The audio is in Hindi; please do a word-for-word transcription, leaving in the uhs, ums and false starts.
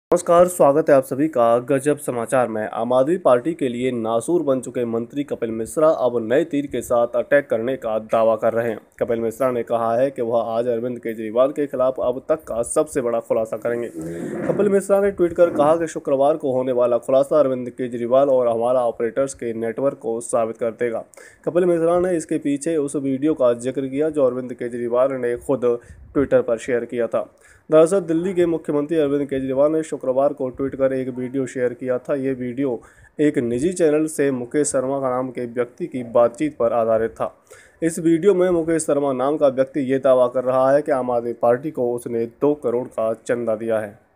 नमस्कार, स्वागत है आप सभी का गजब समाचार में। आम आदमी पार्टी के लिए नासूर बन चुके मंत्री कपिल मिश्रा अब नए तीर के साथ अटैक करने का दावा कर रहे हैं। कपिल मिश्रा ने कहा है कि वह आज अरविंद केजरीवाल के खिलाफ अब तक का सबसे बड़ा खुलासा करेंगे। कपिल मिश्रा ने ट्वीट कर कहा कि शुक्रवार को होने वाला खुलासा अरविंद केजरीवाल और हमारा ऑपरेटर्स के नेटवर्क को साबित कर देगा। कपिल मिश्रा ने इसके पीछे उस वीडियो का जिक्र किया जो अरविंद केजरीवाल ने खुद ट्विटर पर शेयर किया था। दरअसल दिल्ली के मुख्यमंत्री अरविंद केजरीवाल ने शुक्रवार को ट्वीट कर एक वीडियो शेयर किया था। ये वीडियो एक निजी चैनल से मुकेश शर्मा का नाम के व्यक्ति की बातचीत पर आधारित था। इस वीडियो में मुकेश शर्मा नाम का व्यक्ति ये दावा कर रहा है कि आम आदमी पार्टी को उसने दो करोड़ का चंदा दिया है।